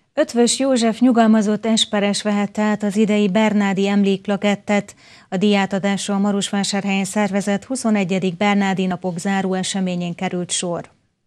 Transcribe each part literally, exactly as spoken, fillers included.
Eötvös József nyugalmazott esperes vehette át az idei Bernádi emlékplakettet. A díjátadásra a Marosvásárhelyen szervezett huszonegyedik Bernádi napok záró eseményén került sor.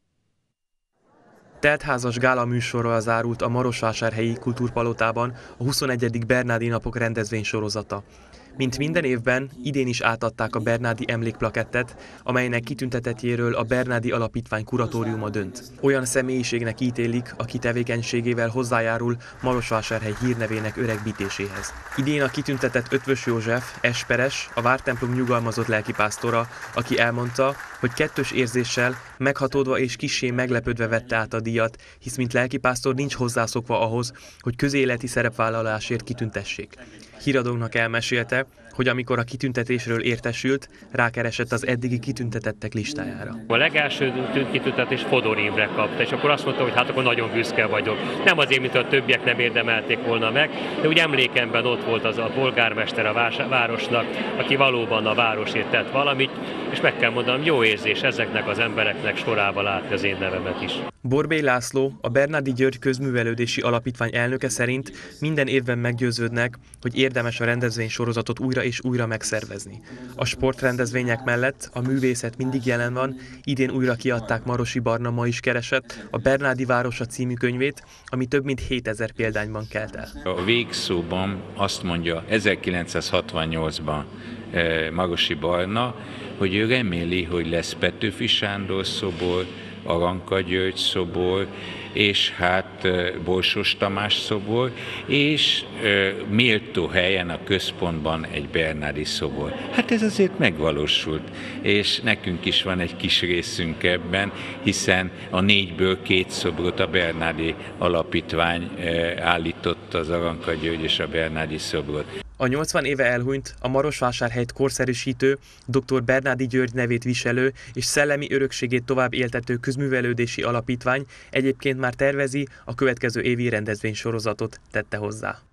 Teltházas gála műsorral zárult a Marosvásárhelyi Kultúrpalotában a huszonegyedik Bernádi napok rendezvénysorozata. Mint minden évben, idén is átadták a Bernádi emlékplakettet, amelynek kitüntetettjéről a Bernádi Alapítvány kuratóriuma dönt. Olyan személyiségnek ítélik, aki tevékenységével hozzájárul Marosvásárhely hírnevének öregbítéséhez. Idén a kitüntetett Eötvös József, esperes, a vártemplom nyugalmazott lelkipásztora, aki elmondta, hogy kettős érzéssel, meghatódva és kissé meglepődve vette át a díjat, hisz mint lelkipásztor nincs hozzászokva ahhoz, hogy közéleti szerepvállalásért kitüntessék. Híradónknak elmesélte, hogy amikor a kitüntetésről értesült, rákeresett az eddigi kitüntetettek listájára. A legelső kitüntetést Fodor Imre kapta, és akkor azt mondta, hogy hát akkor nagyon büszke vagyok. Nem azért, mint a többiek nem érdemelték volna meg, de úgy emlékemben ott volt az a polgármester a városnak, aki valóban a városért tett valamit, és meg kell mondanom, jó érzés ezeknek az embereknek sorába látni az én nevemet is. Borbély László, a Bernádi György Közművelődési Alapítvány elnöke szerint minden évben meggyőződnek, hogy érdemes a rendezvénysorozatot újra és újra megszervezni. A sportrendezvények mellett a művészet mindig jelen van, idén újra kiadták Marosi Barna Ma is keresett a Bernádi városa című könyvét, ami több mint hétezer példányban kelt el. A végszóban azt mondja ezerkilencszázhatvannyolcban Marosi Barna, hogy ő reméli, hogy lesz Petőfi Sándor szobor, Aranka György szobor, és hát Borsos Tamás szobor, és méltó helyen a központban egy Bernádi szobor. Hát ez azért megvalósult, és nekünk is van egy kis részünk ebben, hiszen a négyből két szobrot a Bernádi Alapítvány állította, az Aranka György és a Bernádi szobrot. A nyolcvan éve elhunyt, a Marosvásárhelyt korszerűsítő, dr. Bernádi György nevét viselő és szellemi örökségét tovább éltető Közművelődési Alapítvány egyébként már tervezi a következő évi rendezvénysorozatot, tette hozzá.